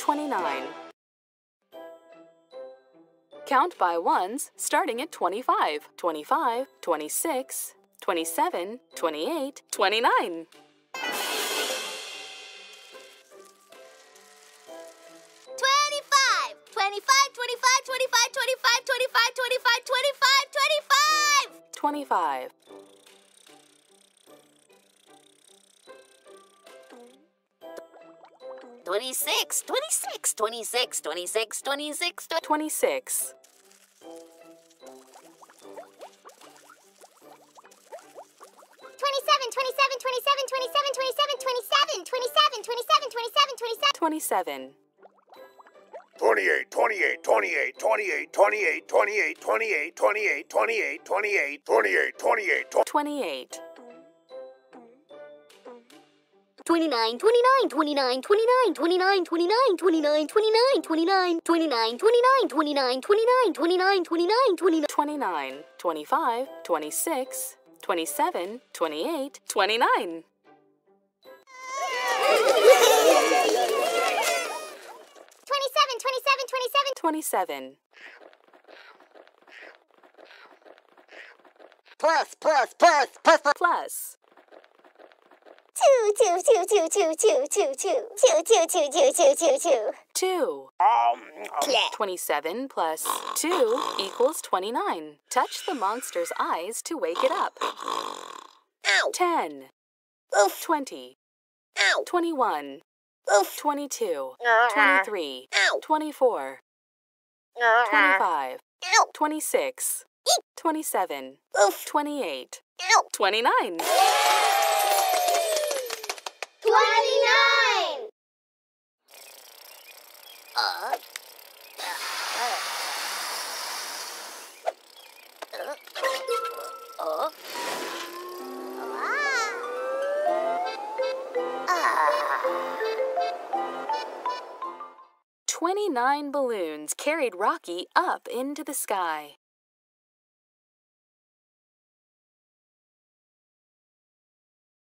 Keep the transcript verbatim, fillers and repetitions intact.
twenty-nine. Count by ones starting at twenty-five. twenty-five, twenty-six, twenty-seven, twenty-eight, twenty-nine. twenty-five, twenty-five, twenty-five, twenty-five, twenty-five, twenty-five, twenty-five, twenty-five, twenty-five. twenty-five. twenty-six, twenty-six, twenty-six, twenty-six, twenty-six, twenty-six. twenty-seven, twenty-seven, twenty-seven, twenty-seven, twenty-seven, twenty-seven, twenty-seven, twenty-seven, twenty-seven, twenty-seven. twenty-seven. twenty-eight, twenty-eight, twenty-eight, twenty-eight, twenty-eight, twenty-eight, twenty-eight, twenty-eight, twenty-eight, twenty-eight, twenty-eight, twenty-eight, twenty-eight. twenty-nine, twenty-nine, twenty-nine, twenty-nine, twenty-nine, twenty-nine, twenty-nine, twenty-nine, twenty-nine, twenty-nine, twenty-nine, twenty-nine, twenty-nine, twenty-nine, twenty-nine, twenty-nine, twenty-nine, twenty-five, twenty-six, twenty-seven, twenty-eight, twenty-nine. twenty-seven, twenty-seven, twenty-seven, twenty-seven. plus, plus, plus, plus, plus. Plus. Two, two, two, two, two, two, two, two, two, two, two, two, two, two, two. Two. Um, twenty-seven plus two equals twenty-nine. Touch the monster's eyes to wake it up. Ow. ten. Oof. twenty. Ow. twenty-one. Oof. twenty-two. Uh-huh. twenty-three. Ow. twenty-four. Uh-huh. twenty-five. Ow. twenty-six. Eek. twenty-seven. Oof. twenty-eight. Ow. twenty-nine. Twenty-nine. Uh. Uh. Twenty-nine balloons carried Rocky up into the sky.